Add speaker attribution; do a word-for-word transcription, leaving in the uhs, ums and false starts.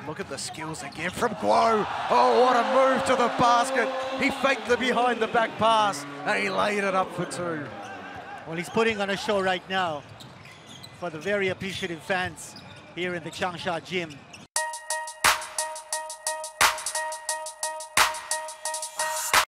Speaker 1: Look at the skills again from Guo. Oh, what a move to the basket. He faked the behind the back pass and he laid it up for two.
Speaker 2: Well, he's putting on a show right now for the very appreciative fans here in the Changsha gym.